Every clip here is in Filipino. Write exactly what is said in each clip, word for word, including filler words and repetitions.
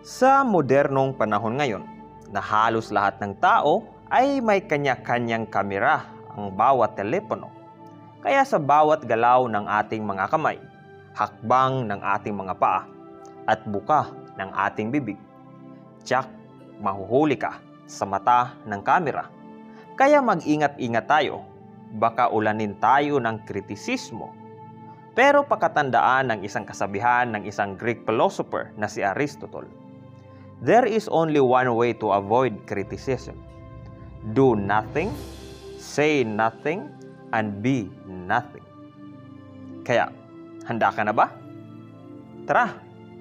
Sa modernong panahon ngayon, na halos lahat ng tao ay may kanya-kanyang kamera ang bawat telepono. Kaya sa bawat galaw ng ating mga kamay, hakbang ng ating mga paa, at buka ng ating bibig, tiyak, mahuhuli ka sa mata ng kamera. Kaya mag-ingat-ingat tayo, baka ulanin tayo ng kritisismo. Pero pakatandaan ng isang kasabihan ng isang Greek philosopher na si Aristotle, there is only one way to avoid criticism. Do nothing, say nothing, and be nothing. Kaya, handa ka na ba? Tara!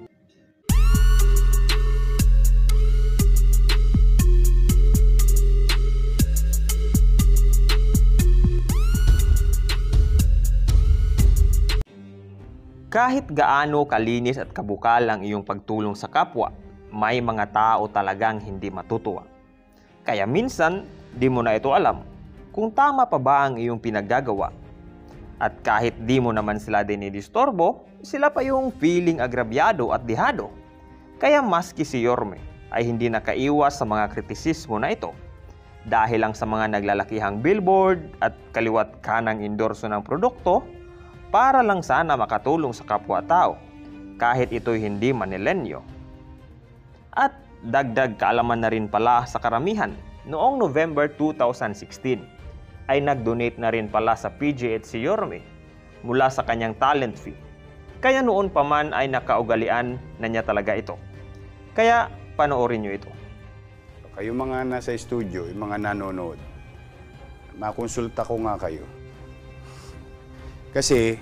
Kahit gaano kalinis at kabukal ang iyong pagtulong sa kapwa, may mga tao talagang hindi matutuwa. Kaya minsan, di mo na ito alam kung tama pa ba ang iyong pinaggagawa. At kahit di mo naman sila dinidistorbo, sila pa yung feeling agrabyado at dihado. Kaya maski si Yorme ay hindi nakaiwas sa mga kritisismo na ito. Dahil lang sa mga naglalakihang billboard at kaliwat kanang endorso ng produkto, para lang sana makatulong sa kapwa-tao, kahit ito'y hindi manilenyo. At dagdag kaalaman na rin pala sa karamihan, noong November two thousand sixteen, ay nag-donate na rin pala sa P G H si Yorme mula sa kanyang talent fee. Kaya noon pa man ay nakaugalian na niya talaga ito. Kaya panoorin nyo ito. Kayo mga nasa studio, yung mga nanonood, makonsulta ko nga kayo. Kasi,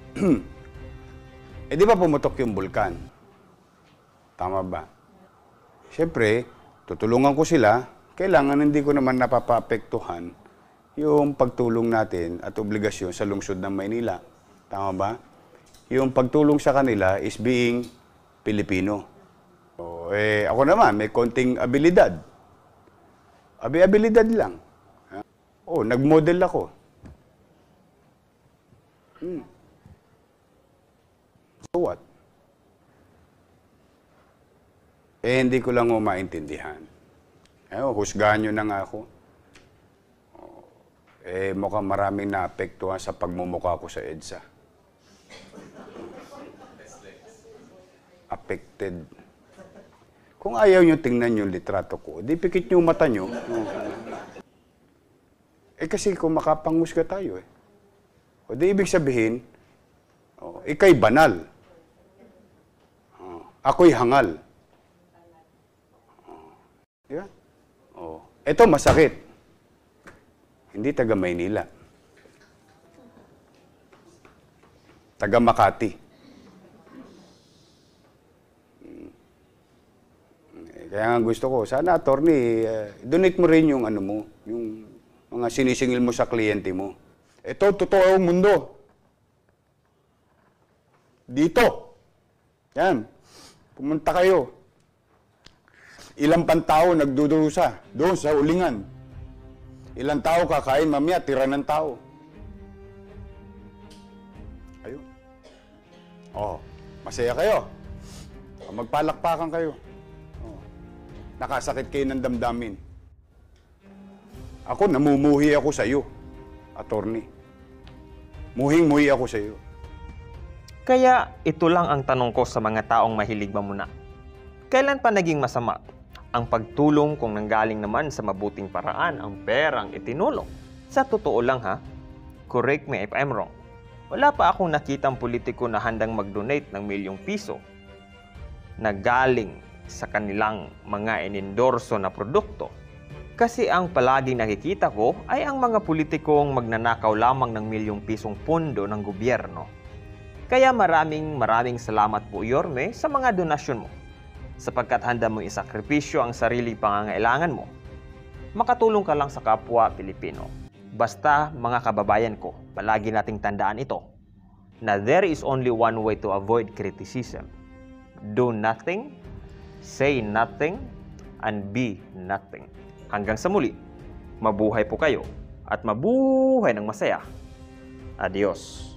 eh di ba pumutok yung bulkan? Tama ba? Siyempre, tutulungan ko sila, kailangan hindi ko naman napapapektuhan yung pagtulong natin at obligasyon sa lungsod ng Maynila. Tama ba? Yung pagtulong sa kanila is being Pilipino. O, eh, ako naman, may konting abilidad. Abi-abilidad lang. Oh, nag-model ako. Hmm. So what? Eh, hindi ko lang mo maintindihan. Eh, husgahan nyo na nga ako. Oh, eh, mukhang maraming naapektuhan sa pagmumukha ko sa EDSA. Affected. Kung ayaw nyo tingnan yung litrato ko, di pikit nyo mata nyo. Eh, kasi kung makapangusga tayo eh. O di ibig sabihin, oh, ikay banal. Oh, ako'y hangal. Oh, diba? Oh, ito masakit. Hindi taga Maynila. Taga Makati. Hmm. Kaya nga gusto ko, sana attorney, uh, donate mo rin yung ano mo, yung mga sinisingil mo sa kliyente mo. Ito, totoo ang mundo. Dito. Yan. Pumunta kayo. Ilang pantao nagdudurusa doon sa ulingan. Ilang tao kakain, mamaya, tira ng tao. Ayun. Oh, masaya kayo. Magpalakpakan kayo. Oh. Nakasakit kayo ng damdamin. Ako, namumuhi ako sa iyo, attorney. Muhing-muhi ako sa iyo. Kaya ito lang ang tanong ko sa mga taong mahilig mamuna. Kailan pa naging masama ang pagtulong kung nanggaling naman sa mabuting paraan ang perang itinulong? Sa totoo lang ha, correct me if I'm wrong, wala pa akong nakitang politiko na handang mag-donate ng milyong piso na galing sa kanilang mga inendorso na produkto. Kasi ang palaging nakikita ko ay ang mga politikong magnanakaw lamang ng milyong pisong pondo ng gobyerno. Kaya maraming maraming salamat po Yorme sa mga donasyon mo, sapagkat handa mo isakripisyo ang sarili pangangailangan mo. Makatulong ka lang sa kapwa Pilipino. Basta mga kababayan ko, palagi nating tandaan ito, na there is only one way to avoid criticism. Do nothing, say nothing, and be nothing. Hanggang sa muli, mabuhay po kayo at mabuhay ng masaya. Adios.